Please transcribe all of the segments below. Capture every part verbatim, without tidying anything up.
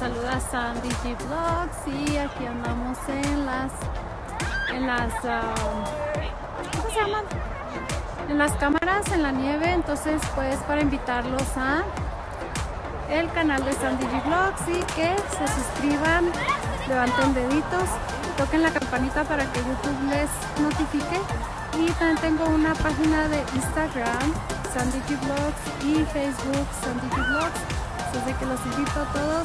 saluda Sandy G Vlogs y aquí andamos en las en las um, ¿cómo se llaman? En las cámaras en la nieve. Entonces pues para invitarlos a el canal de Sandy G Vlogs y que se suscriban, levanten deditos, toquen la campanita para que YouTube les notifique. Y también tengo una página de Instagram, Sandy G Vlogs, y Facebook, Sandy G Vlogs. Así que los invito a todos.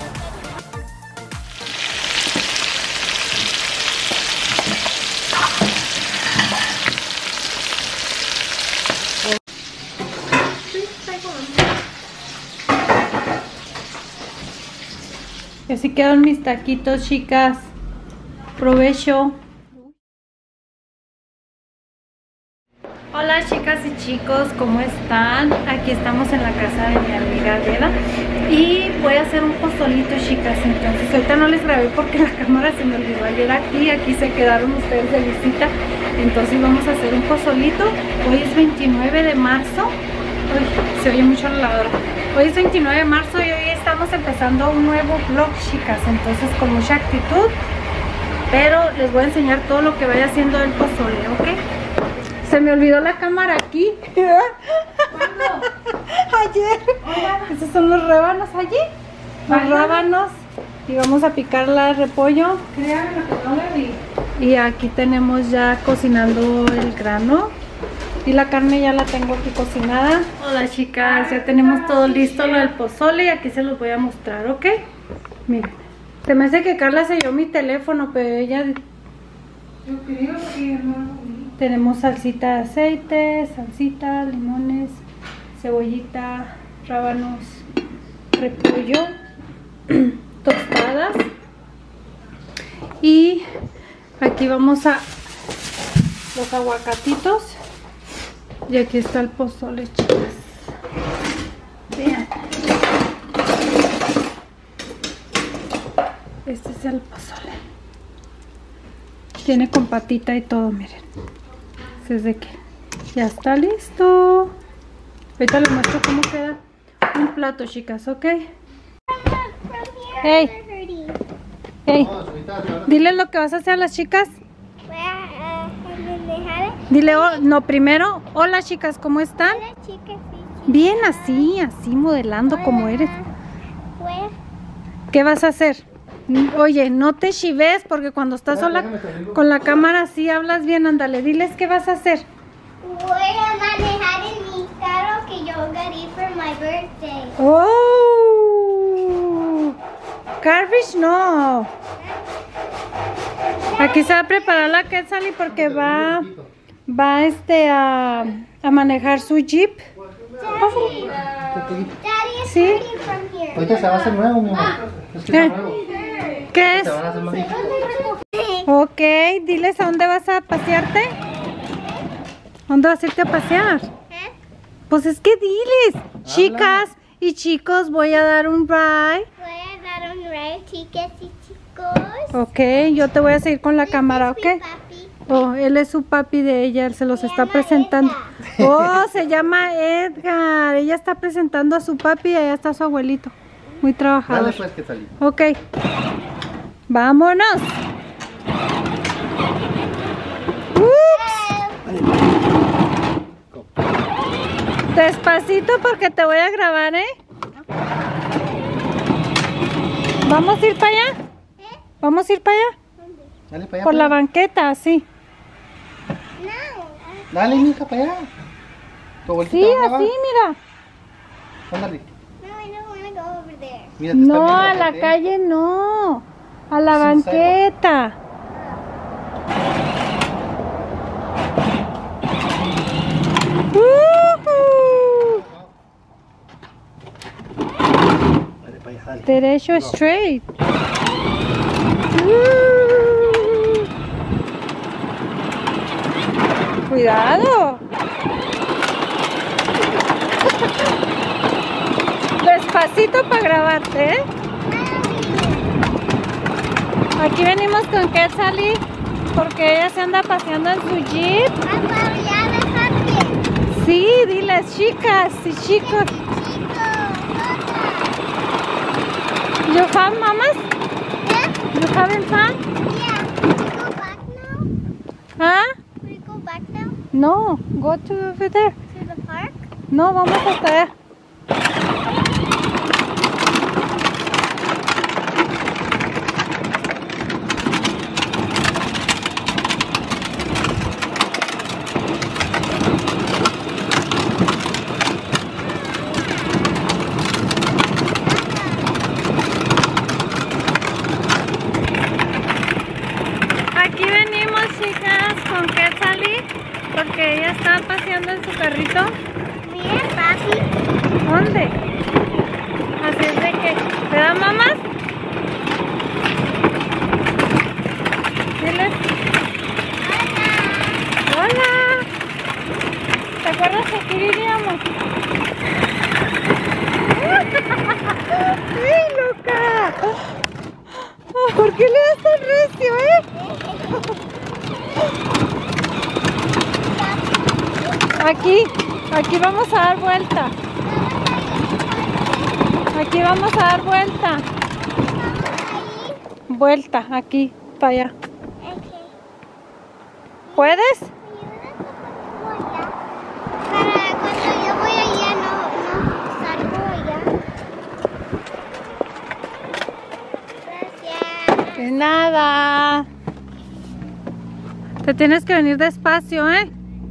Y así quedan mis taquitos, chicas. Provecho. Hola chicas y chicos, ¿cómo están? Aquí estamos en la casa de mi amiga Adela y voy a hacer un pozolito, chicas. Entonces ahorita no les grabé porque la cámara se me olvidó ayer aquí, aquí se quedaron ustedes de visita. Entonces vamos a hacer un pozolito. Hoy es veintinueve de marzo. Uy, se oye mucho la lavadora. Hoy es veintinueve de marzo y hoy estamos empezando un nuevo vlog, chicas. Entonces con mucha actitud, pero les voy a enseñar todo lo que vaya haciendo el pozole, ¿ok? Se me olvidó la cámara aquí. ¿Cuándo? Ayer. Hola. Esos son los rábanos allí. Los rábanos. Y vamos a picar la repollo. Créanme lo que no le vi. Y aquí tenemos ya cocinando el grano. Y la carne ya la tengo aquí cocinada. Hola chicas, ya tenemos todo listo lo del pozole y aquí se los voy a mostrar, ¿ok? Miren. Se me hace que Carla selló mi teléfono, pero ella... Yo creo que no lo vi. Tenemos salsita de aceite, salsita, limones, cebollita, rábanos, repollo, tostadas. Y aquí vamos a los aguacatitos. Y aquí está el pozole, chicas. Vean. Este es el pozole. Tiene con patita y todo, miren. Desde que ya está listo. Ahorita les muestro cómo queda un plato, chicas, ¿ok? Hey, hey, dile lo que vas a hacer a las chicas. Voy a manejar. Dile, oh, no, primero, hola chicas, ¿cómo están? Hola chicas, sí, sí. Bien, así, así modelando como eres. Voy a... ¿Qué vas a hacer? Oye, no te chives porque cuando estás sola con la cámara así hablas bien. Ándale, diles qué vas a hacer. Voy a manejar en mi carro que yo gané for my birthday. ¡Oh! Carfish no. Aquí se va a preparar la Quetzali porque va, va este a, a manejar su jeep. Daddy, Daddy is Sí. starting from here. Ahorita se va a hacer nuevo, mi amor. Es que ¿Qué? está nuevo. ¿Qué es? Se van a hacer más difícil. Ok, diles a dónde vas a pasearte. ¿Dónde vas a irte a pasear? ¿Eh? Pues es que diles, chicas y chicos, voy a dar un ride. Voy a dar un ride, chicas y chicos. Ok, yo te voy a seguir con la cámara, Este es ¿ok? mi papi. Oh, él es su papi de ella, él se los Se está llama presentando. Oh, se llama Edgar. Ella está presentando a su papi y allá está su abuelito. Muy trabajador. Dale pues que salí. Ok, vámonos. Despacito porque te voy a grabar, ¿eh? ¿Vamos a ir para allá? ¿Vamos a ir para allá? Dale para allá. Por la para allá. banqueta, así. No. Dale, mija, para allá. Tu abuelita Sí, va a grabar. así, mira. Ándale. No, I don't want to go over there. Mira, te están No, viendo a la gente. calle no. A la Sin banqueta. Ujú. Dale para allá, dale. Derecho No. straight. Uh. Cuidado. Despacito para grabarte, ¿eh? Aquí venimos con Quetzali porque ella se anda paseando en su jeep. Sí, diles chicas y chicos. Your family. No, go to over there. To the park? No, vamos hasta allá. Aquí venimos, chicas, con Quetzalí, porque ella está paseando en su carrito. Bien fácil. ¿Dónde? Así es de que, ¿verdad, mamás? Diles. Hola. ¿Te acuerdas que aquí vivíamos? ¡Ay, loca! ¿Por qué le das tan recio, eh? Aquí, aquí vamos a dar vuelta. Aquí vamos a dar vuelta. Vuelta, aquí, para allá. ¿Puedes? Para cuando yo voy allá no, no salgo allá. Gracias. De nada. Te tienes que venir despacio, ¿eh?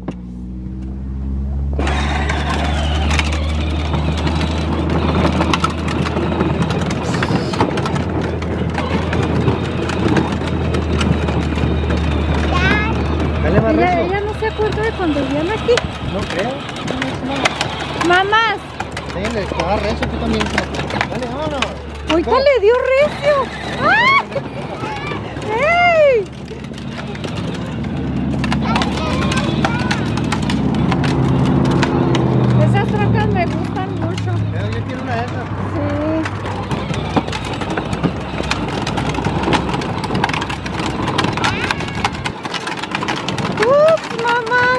Dale más Ella, recio. ella no se acuerda de cuando vivían aquí. No creo. Mamás, Dale, que haga recio tú también. Dale, vámonos. ahorita Go. le dio recio. ¡Ay! ¡Ey! Esas trocas me gustan mucho. Pero yo quiero una de esas. Sí. ¡Ups, mamás!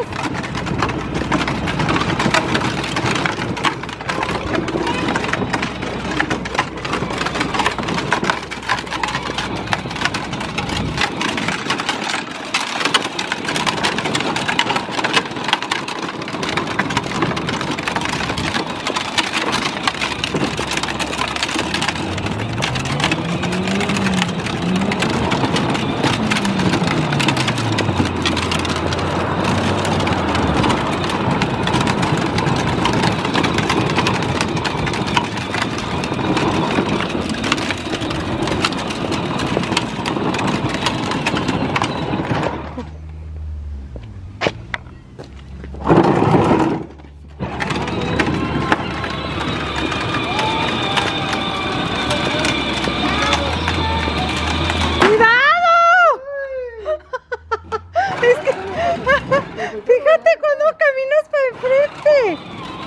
Fíjate cuando caminas para enfrente.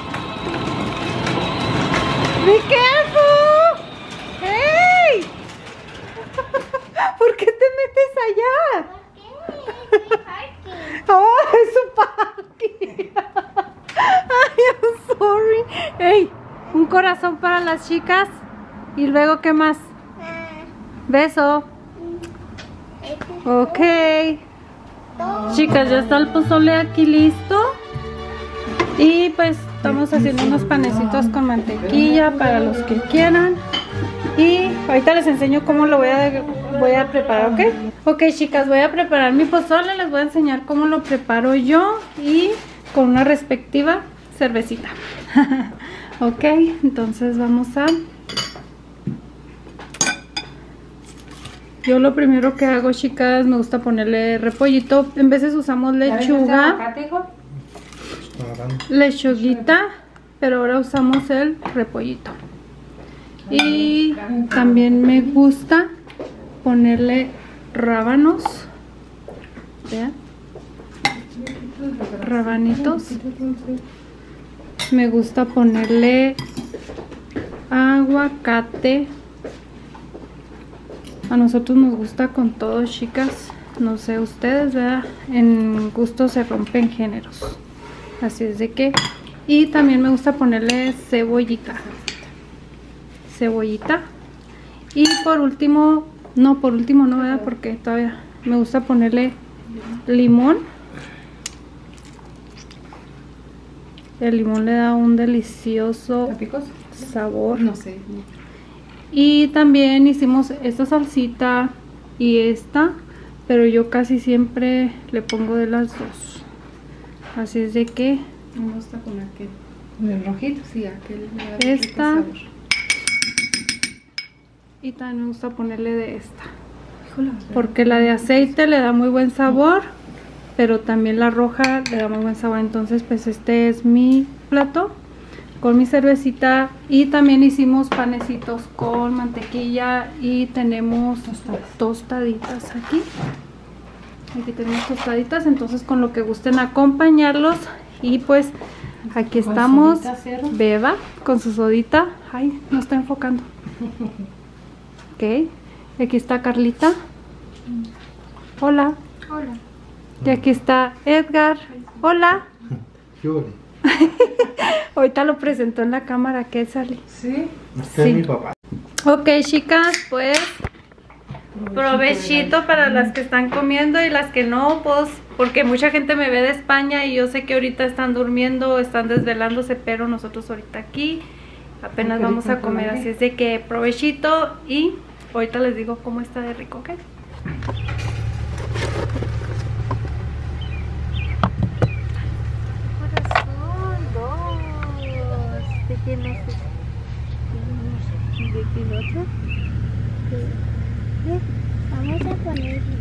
Be careful. Hey. ¿Por qué te metes allá? ¿Por qué? Es mi parking. Oh, es su party. Ay, I'm sorry. Hey, un corazón para las chicas. Y luego, ¿qué más? Ah, Beso. este Ok. Chicas, ya está el pozole aquí listo. Y pues estamos haciendo unos panecitos con mantequilla para los que quieran. Y ahorita les enseño cómo lo voy a, voy a preparar, ¿ok? Ok, chicas, voy a preparar mi pozole. Les voy a enseñar cómo lo preparo yo y con una respectiva cervecita. Ok, entonces vamos a... Yo lo primero que hago, chicas, me gusta ponerle repollito. En veces usamos lechuga, lechuguita, pero ahora usamos el repollito. Y también me gusta ponerle rábanos. Vean. Rabanitos. Me gusta ponerle aguacate. A nosotros nos gusta con todo, chicas. No sé ustedes, ¿verdad? En gusto se rompen géneros. Así es de que... Y también me gusta ponerle cebollita. Cebollita. Y por último... No, por último no, ¿verdad? Porque todavía me gusta ponerle limón. El limón le da un delicioso ¿Picoso? sabor. No sé. Y también hicimos esta salsita y esta, pero yo casi siempre le pongo de las dos. Así es de que Me gusta con aquel. El rojito, sí, aquel. le da Esta. rico sabor. y también me gusta ponerle de esta, Híjole, porque la de aceite le da muy buen sabor, pero también la roja le da muy buen sabor. Entonces pues este es mi plato con mi cervecita, y también hicimos panecitos con mantequilla y tenemos tostaditas aquí. Aquí tenemos tostaditas, entonces con lo que gusten acompañarlos. Y pues aquí Con estamos, sodita cero. Beba con su sodita. Ay, no está enfocando. Ok, y aquí está Carlita. Hola. Hola. Y aquí está Edgar. Hola. Llore. Ahorita lo presentó en la cámara, ¿qué sale? Sí. Este Sí. es mi papá. Ok, chicas, pues provechito para las que están comiendo y las que no, pues porque mucha gente me ve de España y yo sé que ahorita están durmiendo, están desvelándose, pero nosotros ahorita aquí apenas Qué vamos rico a comer, comer. así es de que provechito y ahorita les digo cómo está de rico, ¿ok? Vamos a ponerlo.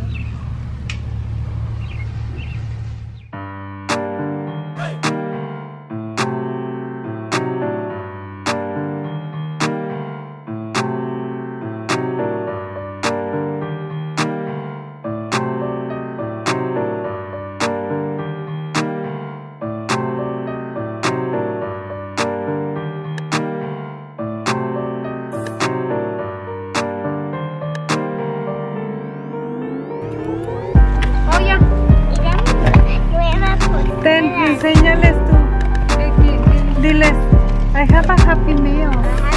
Ten, enséñales tú. Diles, I have a happy meal.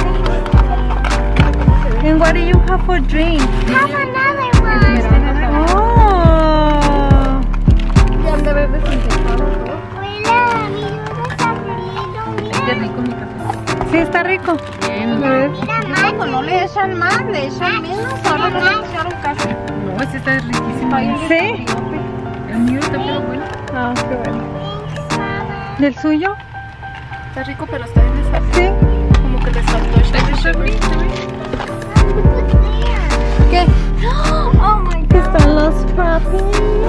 And what do you have for drink? Have another one. Oh. Hola, mi duda está friendo. Qué rico mi café. Sí, está rico. Bien. A ver. Mira, mira, Como no le echan más, le echan menos. Solo no le echaron casi. No, este está riquísimo. ¿Sí? El mío está pero bueno. Ah, qué bueno. Thanks, Mama. ¿Y el suyo? Está rico, pero está bien desastre. Sí. Como que le saltó sugar. Look there. ¿Qué? Oh my Aquí están los frappes.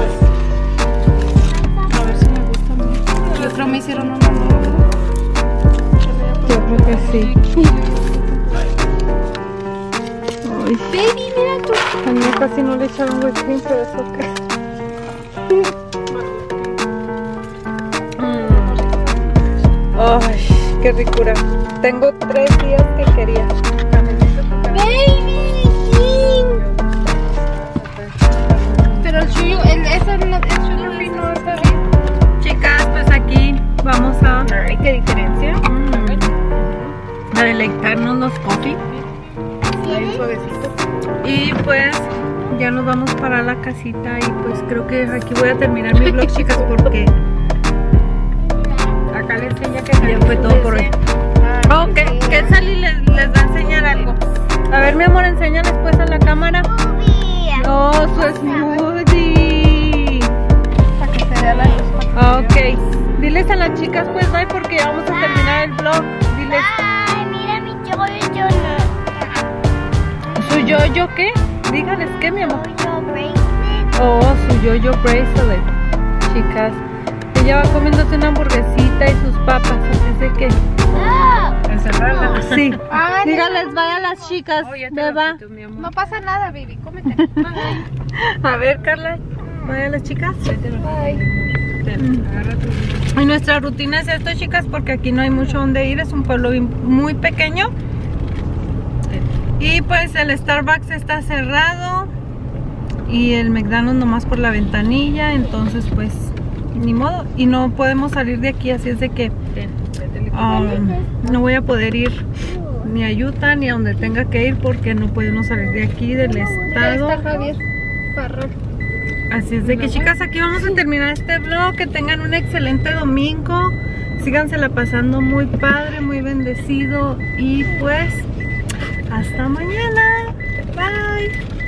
A ver si me gusta más. Y otro me hicieron uno nuevo. Yo creo que sí. Ay, Baby, mira tu. a mí casi no le echaron whipped cream, pero eso que. Ay, qué ricura. Tengo tres días que quería. Baby, Pero el suyo, el, ese el, el sugar free no está bien. Chicas, pues aquí vamos a, Ay, qué diferencia. a deleitarnos los coffee. Está bien suavecito. Y pues ya nos vamos para la casita. Y pues creo que aquí voy a terminar mi vlog, chicas, porque Acá le enseña que ya fue todo por hoy. Oh, que, que Sally les, les va a enseñar algo. A ver, mi amor, enséñales pues a la cámara. movie. Oh, su smoothie. Para que se vea la luz. Ah, ok. Diles a las chicas pues bye, porque ya vamos a terminar el vlog. Diles. Ay, mira mi yo-yo. ¿Su yo-yo qué? Dígales qué, mi amor. Yo-yo bracelet. Oh, su yo-yo bracelet. Chicas, ella va comiéndose una hamburguesita y sus papas, así es de que... Oh. Encerrarla. Sí. Ah, Dígales bye a las chicas, Oh, ya te Beba. lo quito, mi amor. No pasa nada, baby. Cómete. A ver, Carla, bye a las chicas. Bye. Agarra tu... Y nuestra rutina es esto, chicas, porque aquí no hay mucho donde ir, es un pueblo muy pequeño. Y pues el Starbucks está cerrado y el McDonald's nomás por la ventanilla, entonces pues ni modo. Y no podemos salir de aquí, así es de que um, no voy a poder ir ni a Utah ni a donde tenga que ir porque no podemos salir de aquí del estado. Javier Parra. Así es de que, chicas, aquí vamos a terminar este vlog. Que tengan un excelente domingo. Sígansela pasando muy padre, muy bendecido y pues hasta mañana. Bye.